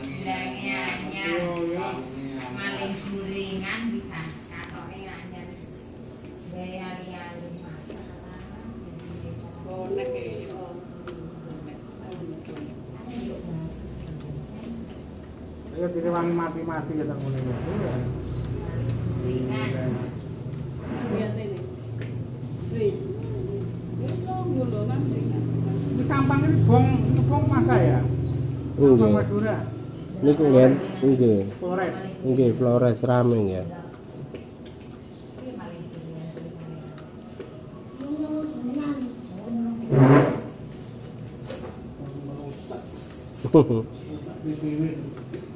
bilangnya anyar maling guringan bisa katoknya anyar gaya liali masalah bonek ya ayo direwangi mati-mati ya tak ngene ya guringan lihat ini wih wis lho nang ini sampang ini bong masa ya Nggih. Madura Niku nggih, nggih. Flores Nggih, Flores rame ya. di sini